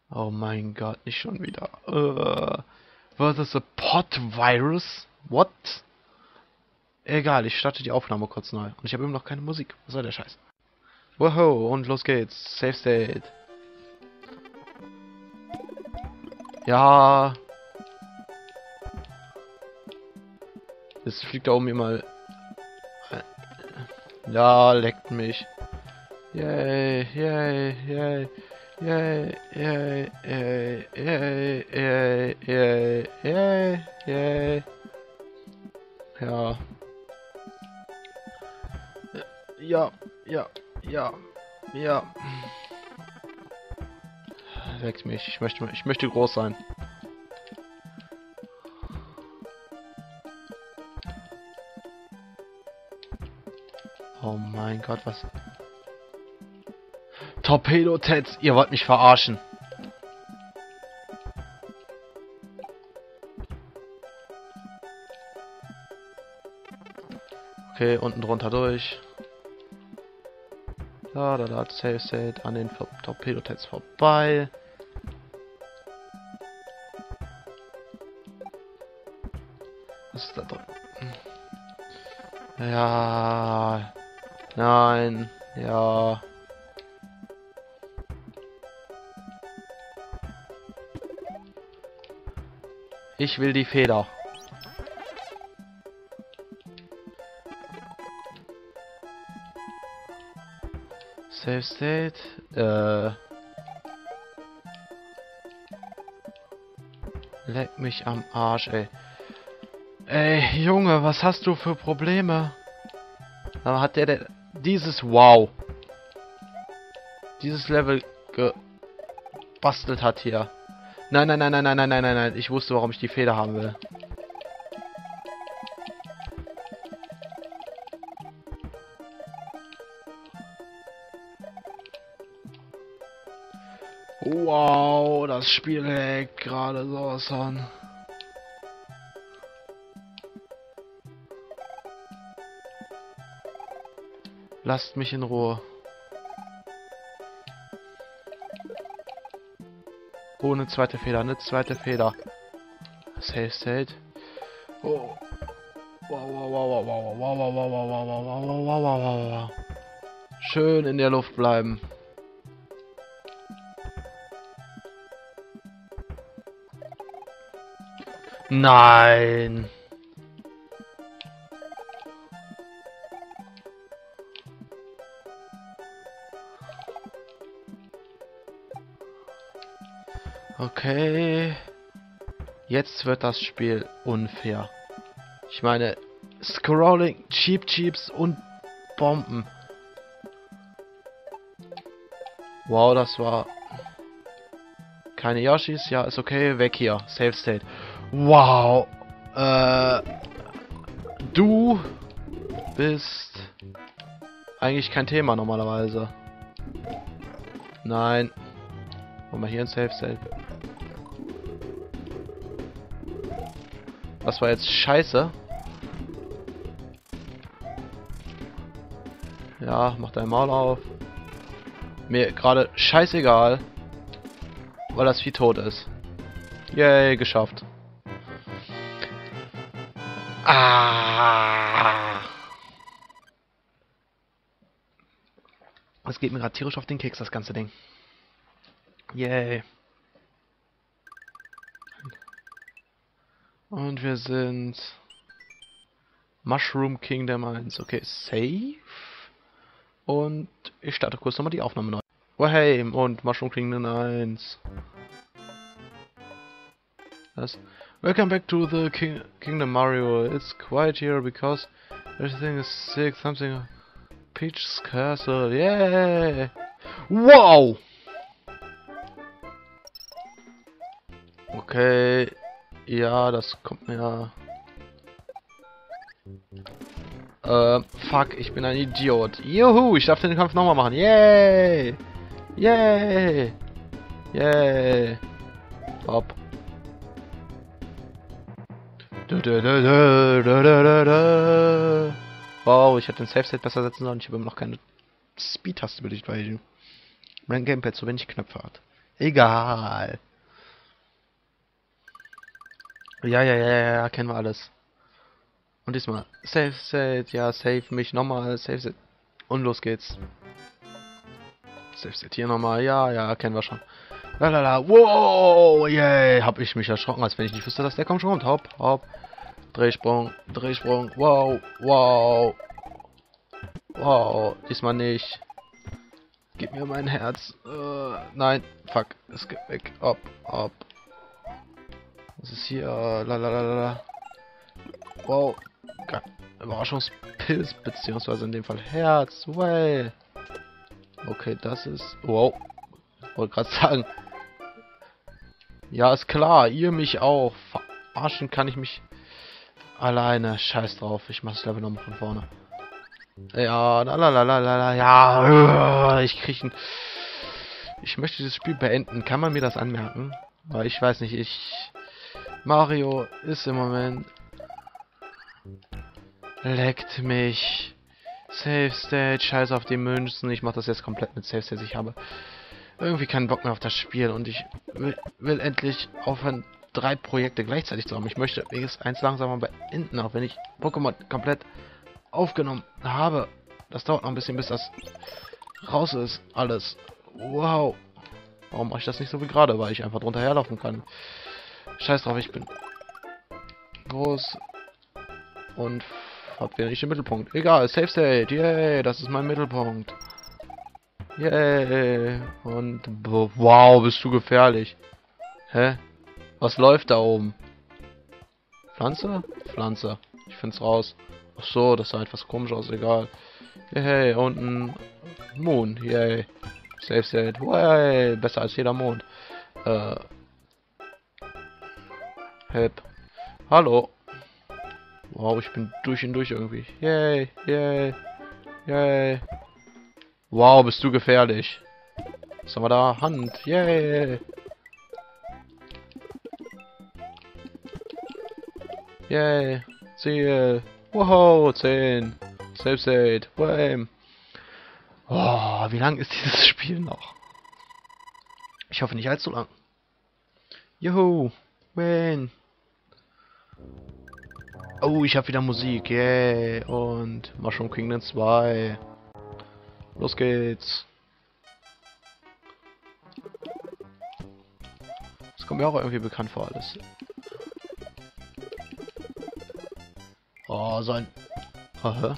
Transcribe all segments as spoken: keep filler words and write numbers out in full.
Oh mein Gott, nicht schon wieder. Uh, was ist a Pot Virus? What? Egal, ich starte die Aufnahme kurz neu. Und ich habe immer noch keine Musik. Was soll der Scheiß? Wow, und los geht's. Safe State. Ja. Jetzt fliegt da oben immer. Ja, leckt mich. Yay, yay, yay. Yay, yay, yay, yay, yay, yay, yay, yay. Ja. Ja, ja, ja, ja. Leckt mich. Ich möchte, ich möchte groß sein. Oh mein Gott, was? Torpedo-Tets, ihr wollt mich verarschen. Okay, unten drunter durch. Da, da, da, Safe State an den Torpedo-Tets vorbei. Was ist da drin? Ja. Nein. Ja. Ich will die Feder. Safe State. Äh. Leck mich am Arsch, ey. Ey, Junge, was hast du für Probleme? Aber hat der, der dieses Wow. Dieses Level gebastelt hat hier. Nein, nein, nein, nein, nein, nein, nein, nein, nein. Ich wusste, warum ich die Feder haben will. Wow, das Spiel leckt gerade sowas an. Lasst mich in Ruhe. Oh, eine zweite Feder, eine zweite Feder. Safe State. Oh. Wow, wow, wow, wow, wow, wow, wow, wow, wow, wow, wow, wow, wow, wow, wow, wow. Schön in der Luft bleiben. Nein. Okay. Jetzt wird das Spiel unfair. Ich meine, Scrolling, Cheap Cheeps und Bomben. Wow, das war... Keine Yoshis, ja, ist okay, weg hier. Safe State. Wow. Äh... Du bist... eigentlich kein Thema normalerweise. Nein. Wollen wir hier ein Safe State? Das war jetzt scheiße. Ja, mach dein Maul auf. Mir gerade scheißegal. Weil das Vieh tot ist. Yay, geschafft. Ah. Es geht mir gerade tierisch auf den Keks, das ganze Ding. Yay. Und wir sind Mushroom Kingdom eins. Okay, safe. Und ich starte kurz nochmal die Aufnahme neu. Oh hey, und Mushroom Kingdom eins. Das. Welcome back to the King Kingdom Mario. It's quiet here because everything is sick. Something. Peach's Castle. Yeah. Wow. Okay. Ja, das kommt mir... Äh, fuck, ich bin ein Idiot. Juhu, ich darf den Kampf nochmal machen. Yay! Yay! Yay! Hopp. Wow, ich hätte den Safe-Set besser setzen sollen. Ich habe immer noch keine Speed-Taste belegt, weil mein Gamepad so wenig Knöpfe hat. Egal. Ja, ja, ja, ja, ja, kennen wir alles. Und diesmal. Save Set, ja, save mich nochmal, save Set. Und los geht's. Save Set hier nochmal, ja, ja, kennen wir schon. Lalala, wow, yay, hab ich mich erschrocken, als wenn ich nicht wusste, dass der kommt schon kommt. Hopp, hopp. Drehsprung, Drehsprung, wow, wow. Wow, diesmal nicht. Gib mir mein Herz. Äh, nein, fuck, es geht weg. Hopp, hopp. Was ist hier? Lalalala. Wow. Geil. Überraschungspilz, beziehungsweise in dem Fall Herz. Way. Okay, das ist... Wow. Wollte gerade sagen. Ja, ist klar. Ihr mich auch. Verarschen kann ich mich alleine. Scheiß drauf. Ich mach das Level nochmal von vorne. Ja, lalalala. Ja, ich krieg ein... Ich möchte dieses Spiel beenden. Kann man mir das anmerken? Weil ich weiß nicht, ich... Mario ist im Moment... Leckt mich. Save Stage, scheiß auf die Münzen. Ich mach das jetzt komplett mit Save Stage. Ich habe irgendwie keinen Bock mehr auf das Spiel und ich will, will endlich aufhören, drei Projekte gleichzeitig zu haben. Ich möchte wenigstens eins langsamer beenden, auch wenn ich Pokémon komplett aufgenommen habe. Das dauert noch ein bisschen, bis das raus ist. Alles. Wow. Warum mache ich das nicht so wie gerade? Weil ich einfach drunter herlaufen kann. Scheiß drauf, ich bin groß und hab wieder nicht den Mittelpunkt. Egal, Safe State, yay, das ist mein Mittelpunkt. Yay. Und wow, bist du gefährlich. Hä? Was läuft da oben? Pflanze? Pflanze. Ich find's raus. Ach so, das sah etwas komisch aus, egal. Yay, unten Moon, yay. Safe State, yay, besser als jeder Mond. Äh. Help. Hallo. Wow, ich bin durch und durch irgendwie. Yay, yay, yay. Wow, bist du gefährlich. Was haben wir da? Hand. Yay. Yay. Ziel. Wow, zehn. Safe State. Wham. Oh, wie lang ist dieses Spiel noch? Ich hoffe nicht allzu lang. Juhu. Win. Oh, ich habe wieder Musik, yay. Und Mushroom Kingdom zwei. Los geht's. Das kommt mir auch irgendwie bekannt vor alles. Oh, so ein... Aha.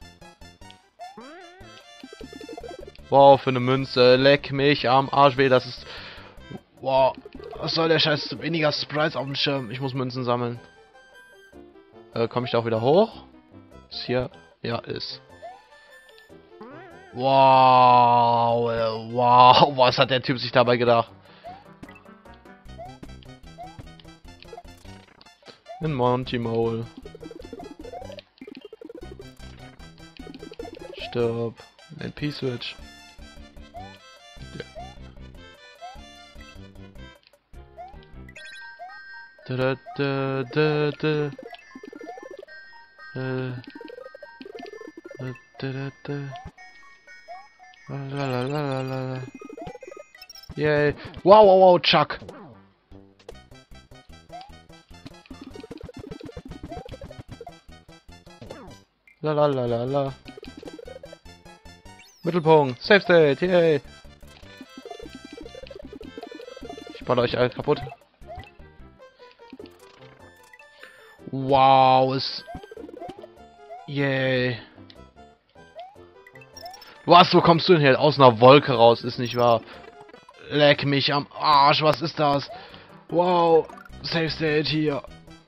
Wow, für eine Münze. Leck mich am Arsch weh, das ist... Wow, was soll der Scheiß? Weniger Sprites auf dem Schirm. Ich muss Münzen sammeln. Äh, komme ich da auch wieder hoch? Ist hier? Ja, ist. Wow, äh, wow, was hat der Typ sich dabei gedacht? Ein Monty Mole. Stirb. Ein P-Switch. Ja. Da, da, da, da, da. Äh. Da, da, da, da. Lalalala. Yay. Wow, wow, wow, Chuck. Lalalala. Mittelpunkt. Safe State. Yay. Ich baue euch alle kaputt. Wow, es... Yay. Was, wo kommst du denn hier? Aus einer Wolke raus, ist nicht wahr? Leck mich am Arsch, was ist das? Wow, Safe State hier.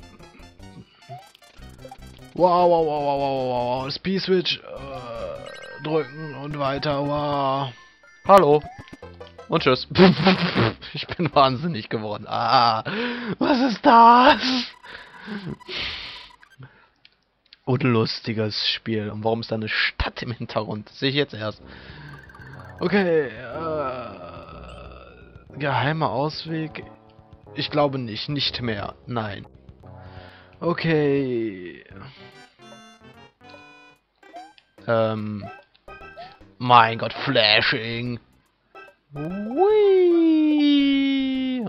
Wow, wow, wow, wow, wow, wow. Speed-Switch äh, drücken und weiter, wow. Hallo. Und tschüss. Ich bin wahnsinnig geworden. Ah, was ist das? Unlustiges Spiel. Und warum ist da eine Stadt im Hintergrund? Das sehe ich jetzt erst. Okay. Äh, geheimer Ausweg? Ich glaube nicht. Nicht mehr. Nein. Okay. Ähm. Mein Gott, Flashing. Whee!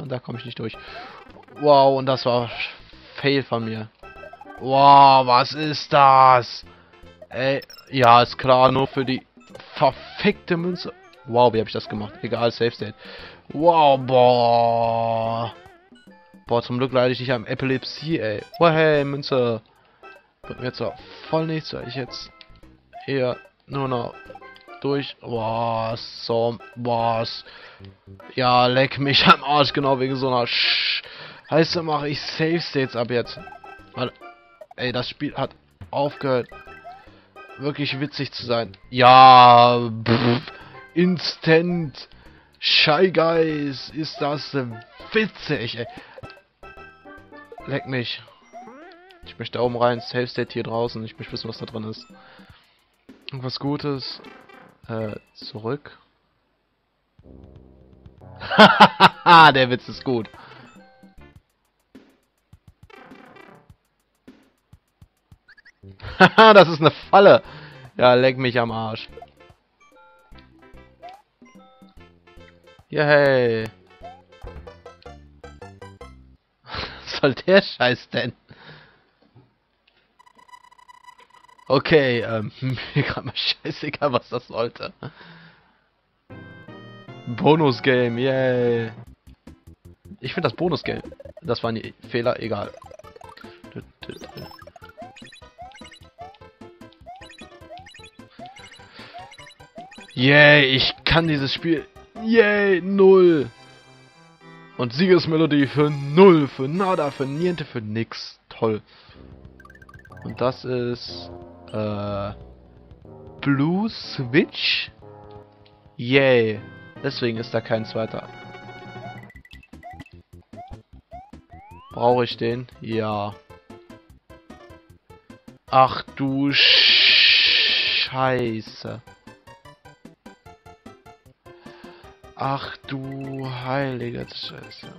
und da komme ich nicht durch. Wow, und das war Fail von mir. Wow, was ist das? Ey, ja, ist klar, nur für die verfickte Münze. Wow, wie habe ich das gemacht? Egal, Safe State. Wow, boah. Boah, zum Glück leide ich nicht am Epilepsie, ey. Wow, hey, Münze. Bringt mir zwar voll nichts, weil ich jetzt hier nur noch durch. Boah, so, was. Ja, leck mich am Arsch, genau wegen so einer Sch Heißt, mache ich Safe States ab jetzt. Weil, ey, das Spiel hat aufgehört, wirklich witzig zu sein. Ja, pff, Instant Shy Guys, ist das witzig, ey. Leck mich. Ich möchte da oben rein, Safe State hier draußen. Ich möchte wissen, was da drin ist. Irgendwas Gutes. Äh, zurück. Hahaha, der Witz ist gut. Haha, das ist eine Falle. Ja, leck mich am Arsch. Yay. Was soll der Scheiß denn? Okay, ähm, mir gerade mal scheißegal, was das sollte. Bonus-Game, yay. Ich finde das Bonus-Game. Das waren die Fehler, egal. Yay, ich kann dieses Spiel. Yay, null. Und Siegesmelodie für null, für nada, für niente, für nix. Toll. Und das ist äh, Blue Switch. Yay. Deswegen ist da kein zweiter. Brauche ich den? Ja. Ach du Scheiße. Ach du heilige Scheiße.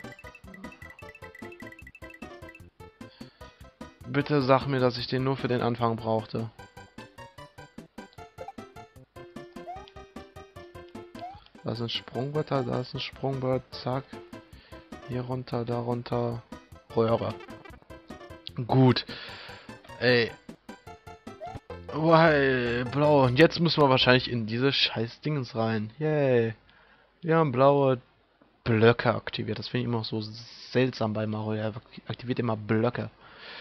Bitte sag mir, dass ich den nur für den Anfang brauchte. Da ist ein Sprungbrett, da ist ein Sprungbrett, zack. Hier runter, da runter. Röhre. Gut. Ey. Weil, blau. Und jetzt müssen wir wahrscheinlich in diese scheiß Dingens rein. Yay. Wir haben blaue Blöcke aktiviert. Das finde ich immer so seltsam bei Mario. Er aktiviert immer Blöcke.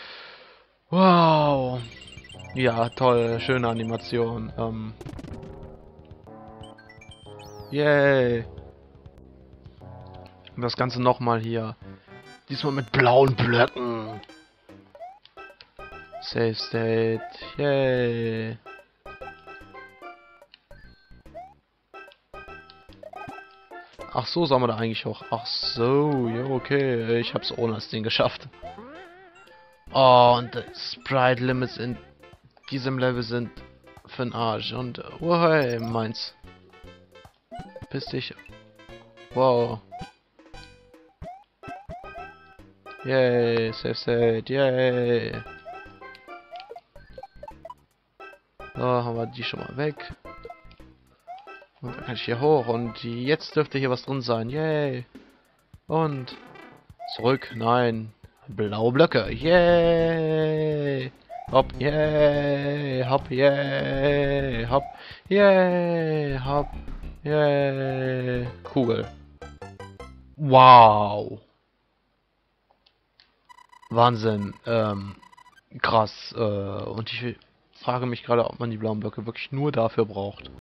Wow. Ja, toll. Schöne Animation. Ähm. Yay. Und das Ganze nochmal hier. Diesmal mit blauen Blöcken. Save State. Yay. Ach so, sollen wir da eigentlich hoch? Ach so, ja okay. Ich hab's ohne das Ding geschafft. Oh, und die Sprite Limits in diesem Level sind für den Arsch. Und, oh hey, meins. Piss dich. Wow. Yay, Save State, yay. So, haben wir die schon mal weg. Und dann kann ich hier hoch und jetzt dürfte hier was drin sein. Yay. Und zurück. Nein. Blaue Blöcke. Yay. Hopp. Yay. Hopp. Yay. Hopp. Yay. Hopp. Yay. Kugel. Wow. Wahnsinn. Ähm, krass. Äh, und ich frage mich gerade, ob man die blauen Blöcke wirklich nur dafür braucht.